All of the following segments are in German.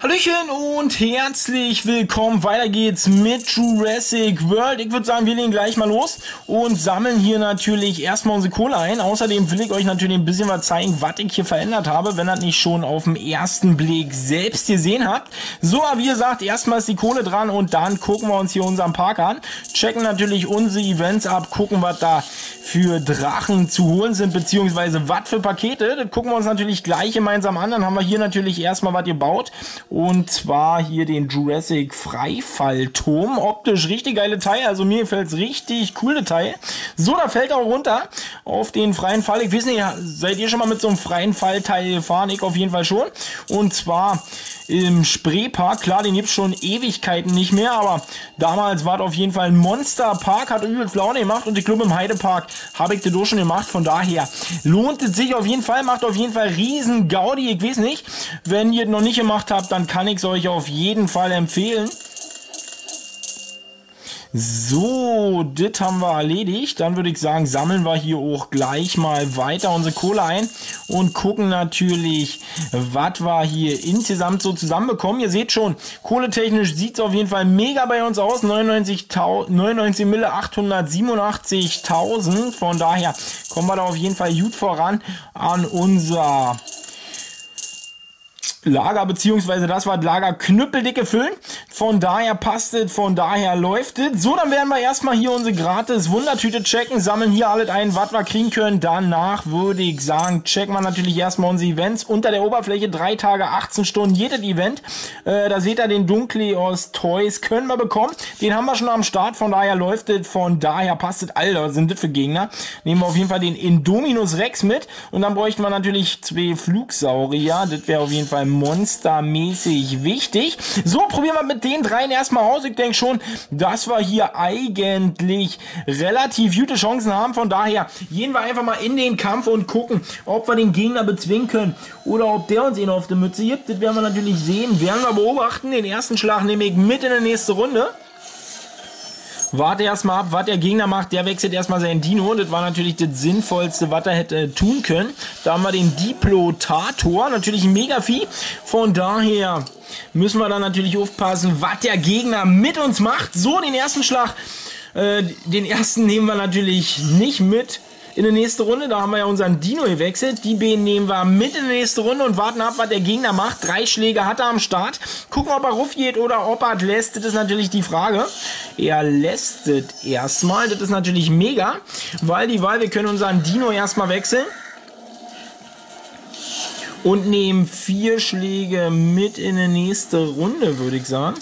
Hallöchen und herzlich willkommen. Weiter geht's mit Jurassic World. Ich würde sagen, wir legen gleich mal los und sammeln hier natürlich erstmal unsere Kohle ein. Außerdem will ich euch natürlich ein bisschen was zeigen, was ich hier verändert habe, wenn ihr das nicht schon auf den ersten Blick selbst gesehen habt. So, wie gesagt, erstmal ist die Kohle dran und dann gucken wir uns hier unseren Park an. Checken natürlich unsere Events ab, gucken, was da für Drachen zu holen sind, beziehungsweise was für Pakete. Das gucken wir uns natürlich gleich gemeinsam an. Dann haben wir hier natürlich erstmal was gebaut. Und zwar hier den Jurassic Freifallturm. Optisch richtig geile Teil. Also mir gefällt es richtig coole Teil. So, da fällt auch runter auf den freien Fall. Ich weiß nicht, seid ihr schon mal mit so einem freien Fallteil gefahren? Ich auf jeden Fall schon. Und zwar im Spreepark. Klar, den gibt es schon Ewigkeiten nicht mehr, aber damals war es auf jeden Fall ein Monsterpark, hat übelst Laune gemacht und ich glaube im Heidepark habe ich das auch schon gemacht. Von daher lohnt es sich auf jeden Fall, macht auf jeden Fall riesen Gaudi. Ich weiß nicht, wenn ihr es noch nicht gemacht habt, dann kann ich es euch auf jeden Fall empfehlen. So, das haben wir erledigt. Dann würde ich sagen, sammeln wir hier auch gleich mal weiter unsere Kohle ein und gucken natürlich, was wir hier insgesamt so zusammenbekommen. Ihr seht schon, kohletechnisch sieht es auf jeden Fall mega bei uns aus. 99 Mille 887.000. Von daher kommen wir da auf jeden Fall gut voran an unser Lager, beziehungsweise das war Lager knüppeldicke Füllen. Von daher passt es, von daher läuft es. So, dann werden wir erstmal hier unsere gratis Wundertüte checken, sammeln hier alles ein, was wir kriegen können. Danach würde ich sagen, checken wir natürlich erstmal unsere Events. Unter der Oberfläche 3 Tage, 18 Stunden, jedes Event. Da seht ihr den Dunkleos Toys, können wir bekommen. Den haben wir schon am Start, von daher läuft es, von daher passt es. Alter, was sind das für Gegner? Nehmen wir auf jeden Fall den Indominus Rex mit. Und dann bräuchten wir natürlich 2 Flugsaurier. Das wäre auf jeden Fall monstermäßig wichtig. So, probieren wir mit den dreien erstmal aus. Ich denke schon, dass wir hier eigentlich relativ gute Chancen haben. Von daher gehen wir einfach mal in den Kampf und gucken, ob wir den Gegner bezwingen können oder ob der uns ihn auf die Mütze gibt. Das werden wir natürlich sehen, werden wir beobachten. Den ersten Schlag nehme ich mit in die nächste Runde. Warte erstmal ab, was der Gegner macht. Der wechselt erstmal seinen Dino. Das war natürlich das Sinnvollste, was er hätte tun können. Da haben wir den Diplotator. Natürlich ein Megavieh. Von daher müssen wir dann natürlich aufpassen, was der Gegner mit uns macht. So, den ersten Schlag. Den ersten nehmen wir natürlich nicht mit in die nächste Runde. Da haben wir ja unseren Dino gewechselt. Die beiden nehmen wir mit in die nächste Runde und warten ab, was der Gegner macht. 3 Schläge hat er am Start. Gucken, ob er ruf geht oder ob er lässt. Das ist natürlich die Frage. Er lässt es erstmal. Das ist natürlich mega, weil wir können unseren Dino erstmal wechseln. Und nehmen 4 Schläge mit in die nächste Runde, würde ich sagen.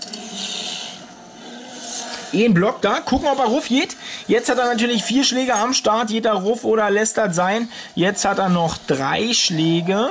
Ein Block da, gucken, ob er Ruff geht. Jetzt hat er natürlich 4 Schläge am Start, geht er Ruff oder lässt das sein. Jetzt hat er noch 3 Schläge.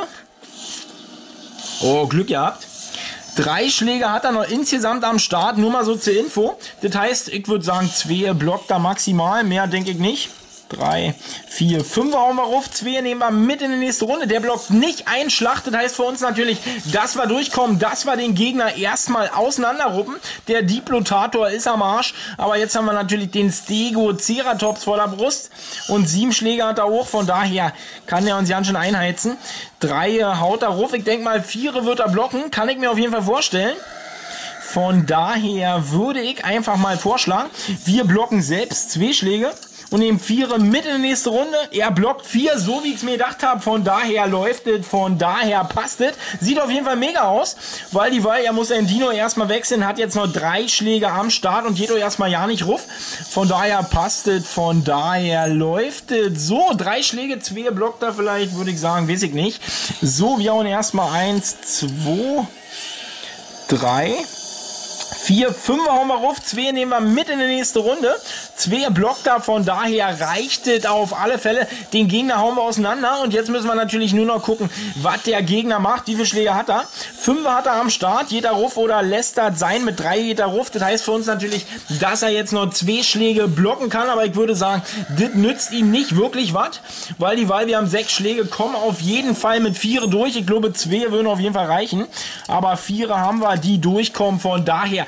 Oh, Glück gehabt. 3 Schläge hat er noch insgesamt am Start, nur mal so zur Info. Das heißt, ich würde sagen 2 Block da maximal, mehr denke ich nicht. 3, 4, 5 hauen wir auf, 2 nehmen wir mit in die nächste Runde. Der blockt nicht einen Schlag, das heißt für uns natürlich, dass wir durchkommen, dass wir den Gegner erstmal auseinanderruppen. Der Diplotator ist am Arsch, aber jetzt haben wir natürlich den Stegoceratops vor der Brust und 7 Schläge hat er hoch, von daher kann er uns ganz schön einheizen. 3 haut er ruf, ich denke mal 4 wird er blocken, kann ich mir auf jeden Fall vorstellen. Von daher würde ich einfach mal vorschlagen, wir blocken selbst 2 Schläge und nehmen 4 mit in die nächste Runde. Er blockt 4, so wie ich es mir gedacht habe. Von daher läuft es, von daher passt es. Sieht auf jeden Fall mega aus, weil er muss seinen Dino erstmal wechseln, hat jetzt noch 3 Schläge am Start und geht doch erstmal ja nicht ruff. Von daher passt es, von daher läuft es. So, 3 Schläge, 2 blockt er vielleicht, würde ich sagen, weiß ich nicht. So, wir hauen erstmal 1, 2, 3, 4, 5 hauen wir rauf, 2 nehmen wir mit in die nächste Runde. 2 blockt da, von daher reicht es auf alle Fälle. Den Gegner hauen wir auseinander und jetzt müssen wir natürlich nur noch gucken, was der Gegner macht. Wie viele Schläge hat er? 5 hat er am Start, geht er rauf oder lässt das sein? Mit 3 geht er rauf. Das heißt für uns natürlich, dass er jetzt noch 2 Schläge blocken kann, aber ich würde sagen, das nützt ihm nicht wirklich was, weil wir haben 6 Schläge, kommen auf jeden Fall mit 4 durch. Ich glaube, 2 würden auf jeden Fall reichen, aber 4 haben wir, die durchkommen. Von daher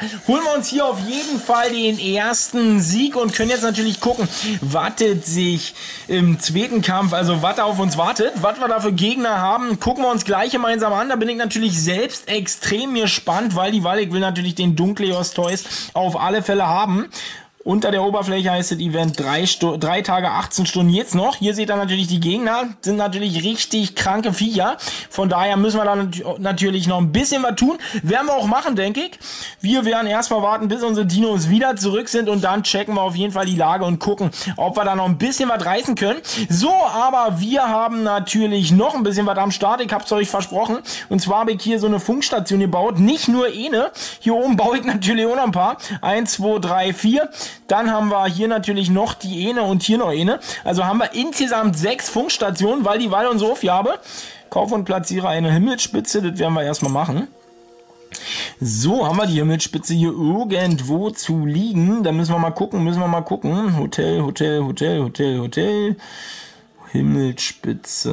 holen wir uns hier auf jeden Fall den ersten Sieg und können jetzt natürlich gucken, was sich im zweiten Kampf, also was da auf uns wartet, was wir da für Gegner haben, gucken wir uns gleich gemeinsam an. Da bin ich natürlich selbst extrem gespannt, weil ich will natürlich den Dunkleos Toys auf alle Fälle haben. Unter der Oberfläche heißt das Event 3 Tage, 18 Stunden jetzt noch. Hier seht ihr natürlich die Gegner, sind natürlich richtig kranke Viecher. Von daher müssen wir da natürlich noch ein bisschen was tun. Werden wir auch machen, denke ich. Wir werden erstmal warten, bis unsere Dinos wieder zurück sind und dann checken wir auf jeden Fall die Lage und gucken, ob wir da noch ein bisschen was reißen können. So, aber wir haben natürlich noch ein bisschen was am Start. Ich habe es euch versprochen. Und zwar habe ich hier so eine Funkstation gebaut. Nicht nur eine. Hier oben baue ich natürlich auch noch ein paar. 1, 2, 3, 4. Dann haben wir hier natürlich noch die eine und hier noch eine. Also haben wir insgesamt 6 Funkstationen, weil die Wahl und so viel habe. Kauf und platziere eine Himmelsspitze. Das werden wir erstmal machen. So, haben wir die Himmelsspitze hier irgendwo zu liegen. Da müssen wir mal gucken, Hotel, Hotel, Hotel, Hotel, Hotel. Himmelsspitze.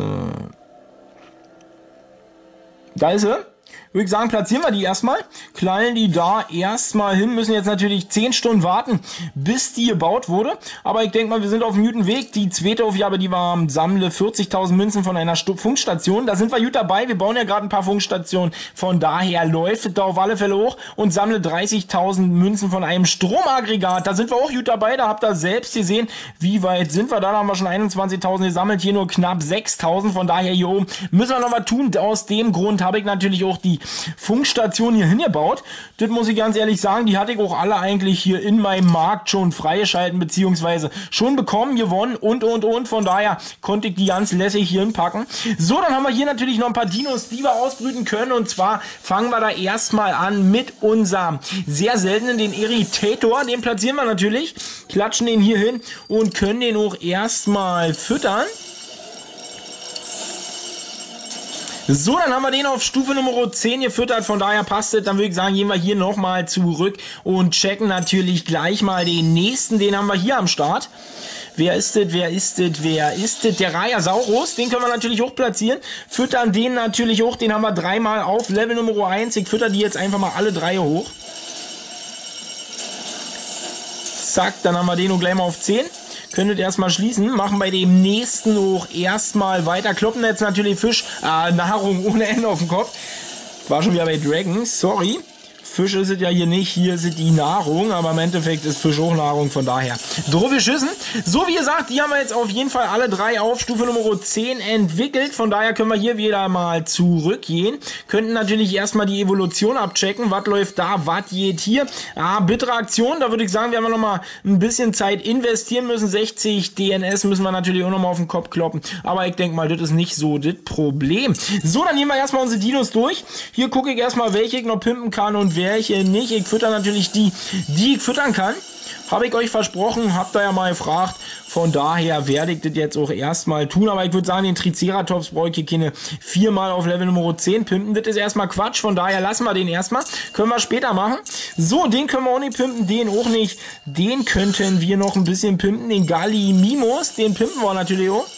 Da ist sie. Würde ich sagen, platzieren wir die erstmal, knallen die da erstmal hin, müssen jetzt natürlich 10 Stunden warten, bis die gebaut wurde, aber ich denke mal, wir sind auf einem guten Weg. Die zweite Aufgabe, die war sammle 40.000 Münzen von einer Funkstation, da sind wir gut dabei, wir bauen ja gerade ein paar Funkstationen, von daher läuft es da auf alle Fälle hoch und sammle 30.000 Münzen von einem Stromaggregat, da sind wir auch gut dabei, da habt ihr selbst gesehen, wie weit sind wir da, haben wir schon 21.000 gesammelt, hier nur knapp 6.000, von daher hier oben müssen wir noch was tun, aus dem Grund habe ich natürlich auch die Funkstation hier hingebaut. Das muss ich ganz ehrlich sagen, die hatte ich auch alle eigentlich hier in meinem Markt schon freigeschalten, beziehungsweise schon bekommen, gewonnen und. Von daher konnte ich die ganz lässig hier hinpacken. So, dann haben wir hier natürlich noch ein paar Dinos, die wir ausbrüten können. Und zwar fangen wir da erstmal an mit unserem sehr seltenen, den Irritator. Den platzieren wir natürlich, klatschen den hier hin und können den auch erstmal füttern. So, dann haben wir den auf Stufe Nummer 10 gefüttert, von daher passt es. Dann würde ich sagen, gehen wir hier nochmal zurück und checken natürlich gleich mal den nächsten. Den haben wir hier am Start. Wer ist das? Der Rajasaurus, den können wir natürlich auch platzieren. Füttern den natürlich auch, den haben wir 3-mal auf Level Nummer 1. Ich fütter die jetzt einfach mal alle 3 hoch. Zack, dann haben wir den auch gleich mal auf 10. Könntet erstmal schließen, machen bei dem nächsten auch erstmal weiter. Kloppen jetzt natürlich Fisch, Nahrung ohne Ende auf dem Kopf. War schon wieder bei Dragons, sorry. Fisch ist es ja hier nicht, hier ist es die Nahrung, aber im Endeffekt ist Fisch auch Nahrung, von daher. Drauf geschissen. So wie gesagt, die haben wir jetzt auf jeden Fall alle 3 auf Stufe Nummer 10 entwickelt, von daher können wir hier wieder mal zurückgehen. Könnten natürlich erstmal die Evolution abchecken, was läuft da, was geht hier. Bittere Aktion, da würde ich sagen, wir haben noch mal ein bisschen Zeit investieren müssen. 60 DNS müssen wir natürlich auch noch mal auf den Kopf kloppen, aber ich denke mal, das ist nicht so das Problem. So, dann nehmen wir erstmal unsere Dinos durch. Hier gucke ich erstmal, welche ich noch pimpen kann und welche nicht. Ich fütter natürlich die ich füttern kann. Habe ich euch versprochen, habt ihr ja mal gefragt. Von daher werde ich das jetzt auch erstmal tun. Aber ich würde sagen, den Triceratops brauche ich hier keine 4-mal auf Level Nummer 10 pimpen. Das ist erstmal Quatsch. Von daher lassen wir den erstmal. Können wir später machen. So, den können wir auch nicht pimpen. Den auch nicht. Den könnten wir noch ein bisschen pimpen. Den Gallimimus, den pimpen wir natürlich auch.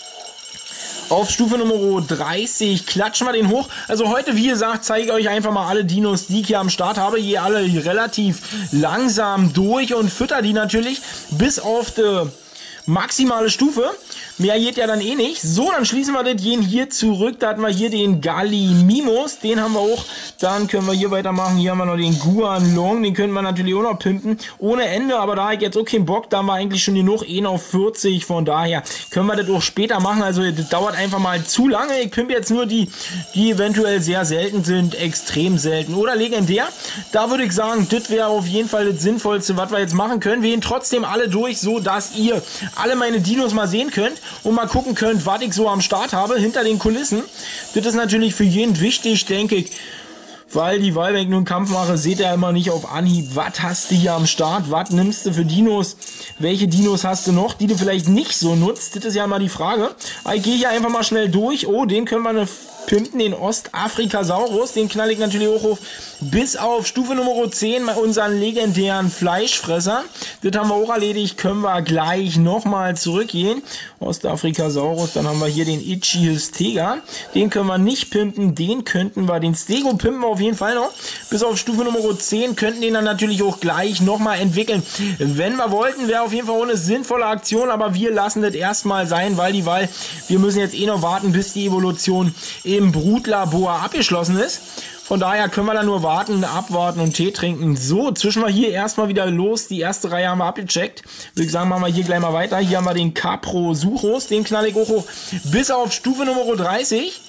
Auf Stufe Nummer 30 klatschen wir den hoch. Also heute, wie gesagt, zeige ich euch einfach mal alle Dinos, die ich hier am Start habe. Hier alle relativ langsam durch und fütter die natürlich bis auf die maximale Stufe. Mehr geht ja dann eh nicht. So, dann schließen wir das, gehen hier zurück. Da hatten wir hier den Gallimimus. Den haben wir auch. Dann können wir hier weitermachen. Hier haben wir noch den Guanlong. Den können wir natürlich auch noch pimpen. Ohne Ende, aber da habe ich jetzt auch keinen Bock. Da haben wir eigentlich schon genug. Auf 40. Von daher können wir das auch später machen. Also das dauert einfach mal zu lange. Ich pimpe jetzt nur die eventuell sehr selten sind. Extrem selten. Oder legendär. Da würde ich sagen, das wäre auf jeden Fall das Sinnvollste, was wir jetzt machen können. Wir gehen trotzdem alle durch, so dass ihr alle meine Dinos mal sehen könnt. Und mal gucken könnt, was ich so am Start habe, hinter den Kulissen. Das ist natürlich für jeden wichtig, denke ich, weil wenn ich nur einen Kampf mache, seht ihr immer nicht auf Anhieb, was hast du hier am Start, was nimmst du für Dinos, welche Dinos hast du noch, die du vielleicht nicht so nutzt, das ist ja mal die Frage. Ich gehe hier einfach mal schnell durch, oh, den können wir eine pimpen den Ostafrikasaurus, den knall ich natürlich auch auf bis auf Stufe Nummer 10 bei unseren legendären Fleischfresser. Das haben wir auch erledigt, können wir gleich nochmal zurückgehen. Ostafrikasaurus, dann haben wir hier den Ichthystega, den können wir nicht pimpen, den könnten wir, den Stego pimpen wir auf jeden Fall noch, bis auf Stufe Nummer 10, könnten den dann natürlich auch gleich nochmal entwickeln. Wenn wir wollten, wäre auf jeden Fall auch eine sinnvolle Aktion, aber wir lassen das erstmal sein, weil wir müssen jetzt eh noch warten, bis die Evolution im Brutlabor abgeschlossen ist. Von daher können wir dann nur warten, abwarten und Tee trinken. So, zwischen wir hier erstmal wieder los. Die erste Reihe haben wir abgecheckt. Würde ich sagen, machen wir hier gleich mal weiter. Hier haben wir den Caprosuchus, den knall ich auch hoch bis auf Stufe Nummer 30.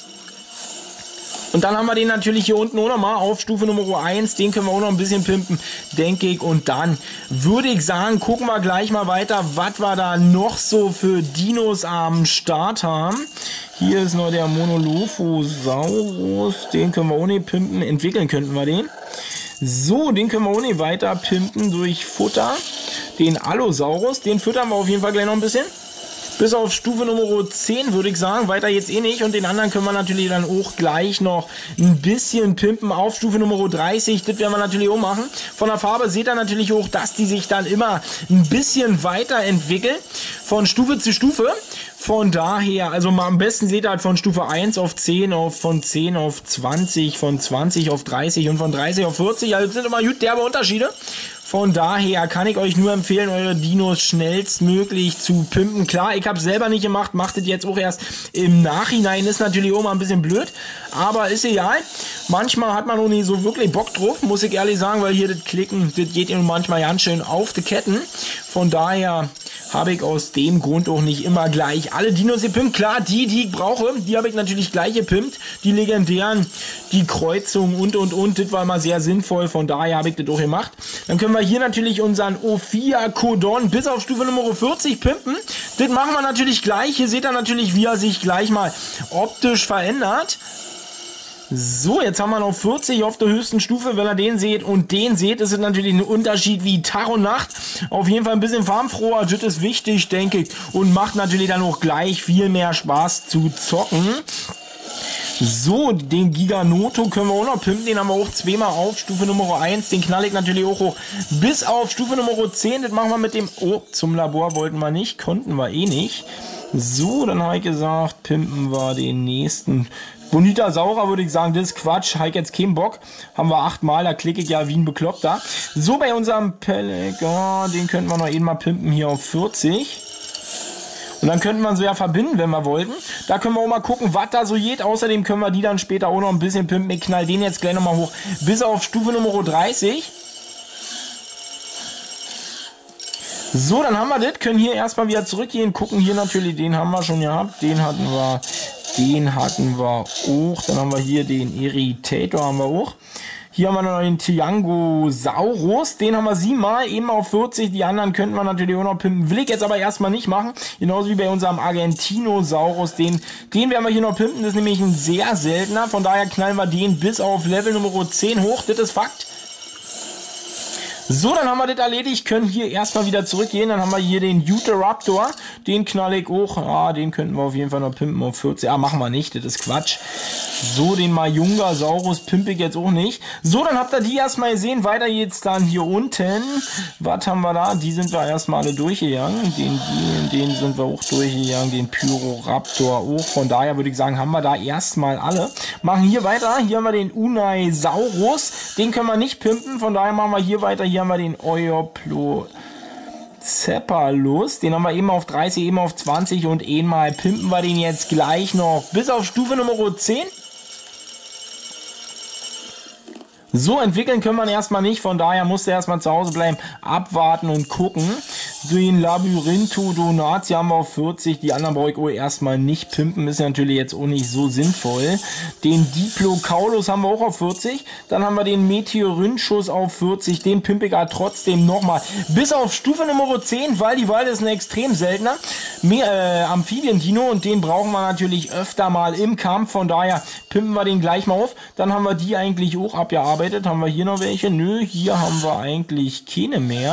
Und dann haben wir den natürlich hier unten auch nochmal auf Stufe Nummer 1. Den können wir auch noch ein bisschen pimpen, denke ich. Und dann würde ich sagen, gucken wir gleich mal weiter, was wir da noch so für Dinos am Start haben. Hier ist noch der Monolophosaurus. Den können wir auch nicht pimpen. Entwickeln könnten wir den. So, den können wir auch nicht weiter pimpen durch Futter. Den Allosaurus, den füttern wir auf jeden Fall gleich noch ein bisschen. Bis auf Stufe Nummer 10 würde ich sagen, weiter jetzt eh nicht. Und den anderen können wir natürlich dann auch gleich noch ein bisschen pimpen auf Stufe Nummer 30. Das werden wir natürlich auch machen. Von der Farbe seht ihr natürlich auch, dass die sich dann immer ein bisschen weiterentwickeln. Von Stufe zu Stufe. Von daher, also mal am besten seht ihr halt von Stufe 1 auf 10, von 10 auf 20, von 20 auf 30 und von 30 auf 40. Also das sind immer gut derbe Unterschiede. Von daher kann ich euch nur empfehlen, eure Dinos schnellstmöglich zu pimpen. Klar, ich habe es selber nicht gemacht, macht es jetzt auch erst im Nachhinein. Ist natürlich auch mal ein bisschen blöd, aber ist egal. Manchmal hat man noch nicht so wirklich Bock drauf, muss ich ehrlich sagen, weil hier das Klicken, das geht ihm manchmal ganz schön auf die Ketten. Von daher habe ich aus dem Grund auch nicht immer gleich alle Dinos gepimpt. Klar, die ich brauche, die habe ich natürlich gleich gepimpt. Die legendären, die Kreuzung und. Das war immer sehr sinnvoll. Von daher habe ich das auch gemacht. Dann können wir hier natürlich unseren Ophiakodon bis auf Stufe Nummer 40 pimpen. Das machen wir natürlich gleich. Hier seht ihr natürlich, wie er sich gleich mal optisch verändert. So, jetzt haben wir noch 40 auf der höchsten Stufe. Wenn ihr den seht und den seht, ist es natürlich ein Unterschied wie Tag und Nacht. Auf jeden Fall ein bisschen farbenfroher, das ist wichtig, denke ich. Und macht natürlich dann auch gleich viel mehr Spaß zu zocken. So, den Giganoto können wir auch noch pimpen. Den haben wir auch zweimal auf Stufe Nummer 1. Den knall ich natürlich auch hoch bis auf Stufe Nummer 10. Das machen wir mit dem... Oh, zum Labor wollten wir nicht, konnten wir eh nicht. So, dann habe ich gesagt, pimpen wir den nächsten... Bonita Saura würde ich sagen, das ist Quatsch, habe ich jetzt keinen Bock. Haben wir 8 Mal, da klicke ich ja wie ein Bekloppter. So, bei unserem Pelikan, den könnten wir noch eben mal pimpen hier auf 40. Und dann könnten wir so ja verbinden, wenn wir wollten. Da können wir auch mal gucken, was da so geht. Außerdem können wir die dann später auch noch ein bisschen pimpen. Ich knall den jetzt gleich nochmal hoch bis auf Stufe Nummer 30. So, dann haben wir das. Können hier erstmal wieder zurückgehen. Gucken hier natürlich, den haben wir schon gehabt. Den hatten wir auch. Dann haben wir hier den Irritator, haben wir auch. Hier haben wir noch den Tyrannosaurus. Den haben wir 7 Mal, eben auf 40. Die anderen könnten wir natürlich auch noch pimpen. Will ich jetzt aber erstmal nicht machen. Genauso wie bei unserem Argentinosaurus. Den werden wir hier noch pimpen. Das ist nämlich ein sehr seltener. Von daher knallen wir den bis auf Level Nummer 10 hoch. Das ist Fakt. So, dann haben wir das erledigt, können hier erstmal wieder zurückgehen. Dann haben wir hier den Utahraptor, den knall ich hoch. Ah, den könnten wir auf jeden Fall noch pimpen auf 40. Ah, machen wir nicht, das ist Quatsch. So, den Majungasaurus pimpe ich jetzt auch nicht. So, dann habt ihr die erstmal gesehen. Weiter geht's dann hier unten. Was haben wir da? Die sind wir erstmal alle durchgegangen. Den sind wir auch durchgegangen. Den Pyroraptor auch. Von daher würde ich sagen, haben wir da erstmal alle. Machen hier weiter. Hier haben wir den Unaisaurus. Den können wir nicht pimpen. Von daher machen wir hier weiter. Hier haben wir den Euplocephalus. Den haben wir eben auf 30, eben auf 20 und einmal pimpen wir den jetzt gleich noch bis auf Stufe Nummer 10. So, entwickeln können wir ihn erstmal nicht, von daher musst du erstmal zu Hause bleiben, abwarten und gucken. Den Labyrinthodonatia haben wir auf 40, die anderen brauche ich auch erstmal nicht pimpen, ist ja natürlich jetzt auch nicht so sinnvoll. Den Diplocaulus haben wir auch auf 40, dann haben wir den Meteorynchus auf 40, den pimpe ich aber trotzdem nochmal bis auf Stufe Nummer 10, weil die Wahl ist ein extrem seltener Amphibien-Dino und den brauchen wir natürlich öfter mal im Kampf, von daher pimpen wir den gleich mal auf. Dann haben wir die eigentlich auch abgearbeitet. Haben wir hier noch welche? Nö, hier haben wir eigentlich keine mehr.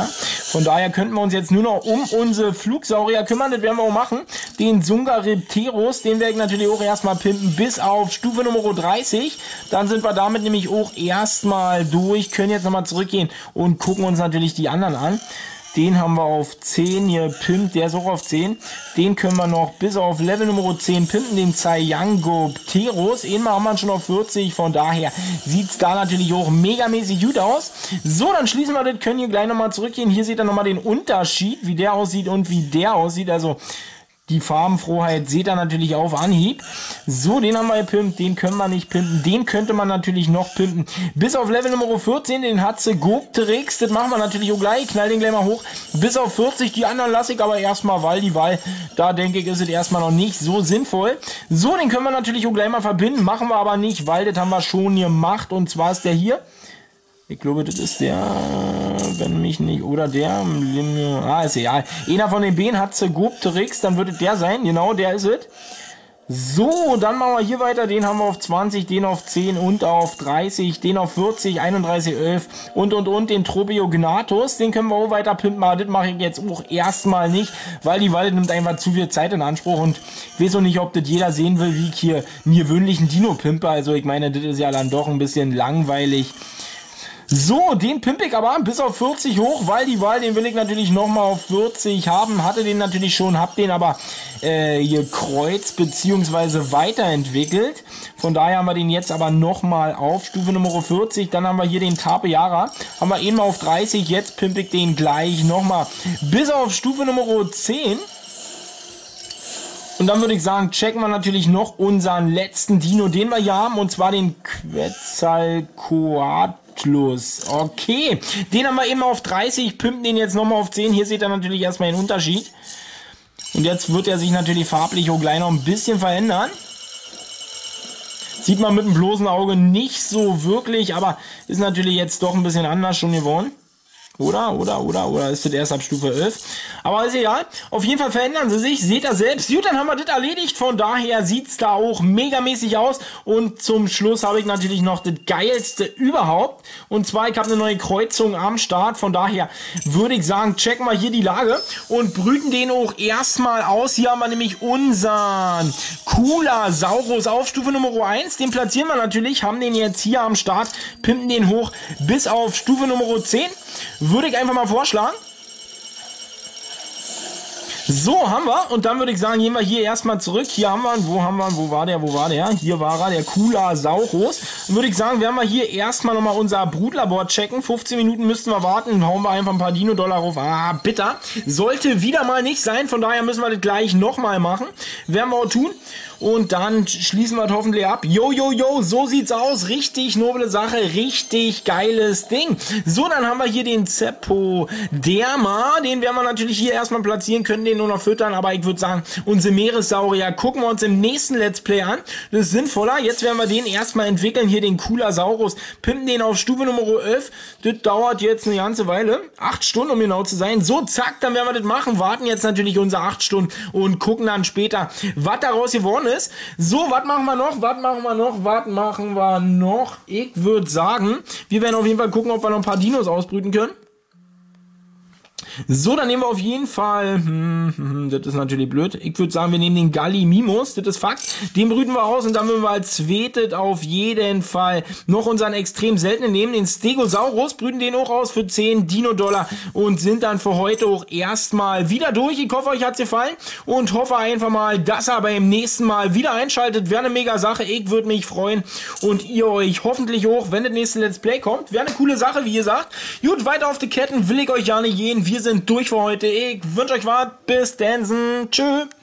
Von daher könnten wir uns jetzt nur noch um unsere Flugsaurier kümmern. Das werden wir auch machen. Den Sungaripterus, den werde ich natürlich auch erstmal pimpen bis auf Stufe Nummer 30. Dann sind wir damit nämlich auch erstmal durch. Können jetzt nochmal zurückgehen und gucken uns natürlich die anderen an. Den haben wir auf 10 hier pimpt, der ist auch auf 10. Den können wir noch bis auf Level Nummer 10 pimpen, den Cyangopterus. Einmal haben wir schon auf 40, von daher sieht es da natürlich auch megamäßig gut aus. So, dann schließen wir das, können hier gleich nochmal zurückgehen. Hier seht ihr nochmal den Unterschied, wie der aussieht und wie der aussieht. Also die Farbenfroheit seht ihr natürlich auf Anhieb. So, den haben wir gepimpt, den können wir nicht pimpen. Den könnte man natürlich noch pimpen. Bis auf Level Nummer 14, den Hatzegopteryx. Das machen wir natürlich auch gleich. Knall den gleich mal hoch. Bis auf 40, die anderen lasse ich aber erstmal, weil da denke ich, ist es erstmal noch nicht so sinnvoll. So, den können wir natürlich auch gleich mal verbinden. Machen wir aber nicht, weil das haben wir schon gemacht. Und zwar ist der hier. Ich glaube, das ist der, wenn mich nicht, oder der, ist egal. Einer von den Bänen hat Hatzegopteryx, dann wird es der sein, genau, der ist es. So, dann machen wir hier weiter, den haben wir auf 20, den auf 10 und auf 30, den auf 40, 31, 11 und, den Tropeognathus, den können wir auch weiter pimpen, aber das mache ich jetzt auch erstmal nicht, weil die Walde nimmt einfach zu viel Zeit in Anspruch und ich weiß auch nicht, ob das jeder sehen will, wie ich hier einen gewöhnlichen Dino pimpe, also ich meine, das ist ja dann doch ein bisschen langweilig. So, den pimpe ich aber bis auf 40 hoch, weil den will ich natürlich nochmal auf 40 haben. Hatte den natürlich schon, hab den aber gekreuzt bzw. weiterentwickelt. Von daher haben wir den jetzt aber nochmal auf Stufe Nummer 40. Dann haben wir hier den Tapeara. Haben wir eben mal auf 30. Jetzt pimpe ich den gleich nochmal bis auf Stufe Nummer 10. Und dann würde ich sagen, checken wir natürlich noch unseren letzten Dino, den wir hier haben. Und zwar den Quetzalcoatl. Okay, den haben wir eben auf 30, pimpen den jetzt nochmal auf 10. Hier seht ihr natürlich erstmal den Unterschied. Und jetzt wird er sich natürlich farblich auch gleich noch ein bisschen verändern. Sieht man mit dem bloßen Auge nicht so wirklich, aber ist natürlich jetzt doch ein bisschen anders schon geworden. Oder ist das erst ab Stufe 11? Aber ist egal. Auf jeden Fall verändern sie sich. Seht ihr selbst. Gut, dann haben wir das erledigt. Von daher sieht es da auch megamäßig aus. Und zum Schluss habe ich natürlich noch das Geilste überhaupt. Und zwar, ich habe eine neue Kreuzung am Start. Von daher würde ich sagen, checken wir hier die Lage und brüten den auch erstmal aus. Hier haben wir nämlich unseren Kulasaurus auf Stufe Nummer 1. Den platzieren wir natürlich. Haben den jetzt hier am Start. Pimpen den hoch bis auf Stufe Nummer 10. Würde ich einfach mal vorschlagen. So, haben wir. Und dann würde ich sagen, gehen wir hier erstmal zurück. Hier haben wir, wo war der? Hier war er, der Kulasaurus. Und würde ich sagen, werden wir hier erstmal nochmal unser Brutlabor checken. 15 Minuten müssten wir warten. Hauen wir einfach ein paar Dino-Dollar auf. Ah, bitter. Sollte wieder mal nicht sein. Von daher müssen wir das gleich nochmal machen. Werden wir auch tun. Und dann schließen wir das hoffentlich ab. Jo, so sieht's aus. Richtig noble Sache, richtig geiles Ding. So, dann haben wir hier den Zeppoderma. Den werden wir natürlich hier erstmal platzieren, können den nur noch füttern. Aber ich würde sagen, unsere Meeressaurier gucken wir uns im nächsten Let's Play an. Das ist sinnvoller. Jetzt werden wir den erstmal entwickeln. Hier den Kulasaurus. Pimpen den auf Stufe Nummer 11. Das dauert jetzt eine ganze Weile. 8 Stunden, um genau zu sein. So, zack, dann werden wir das machen. Warten jetzt natürlich unsere 8 Stunden und gucken dann später, was daraus geworden ist. So, was machen wir noch? Ich würde sagen, wir werden auf jeden Fall gucken, ob wir noch ein paar Dinos ausbrüten können. So, dann nehmen wir auf jeden Fall, das ist natürlich blöd, ich würde sagen, wir nehmen den Gallimimus, das ist Fakt, den brüten wir aus und dann würden wir als zweites auf jeden Fall noch unseren extrem seltenen nehmen, den Stegosaurus, brüten den auch aus für 10 Dino-Dollar und sind dann für heute auch erstmal wieder durch. Ich hoffe, euch hat's gefallen und hoffe einfach mal, dass ihr beim nächsten Mal wieder einschaltet. Wäre eine mega Sache, ich würde mich freuen und ihr euch hoffentlich auch, wenn das nächste Let's Play kommt. Wäre eine coole Sache, wie gesagt. Gut, weiter auf die Ketten will ich euch ja nicht gehen. Wir sind durch für heute. Ich wünsche euch was. Bis dann. Tschüss.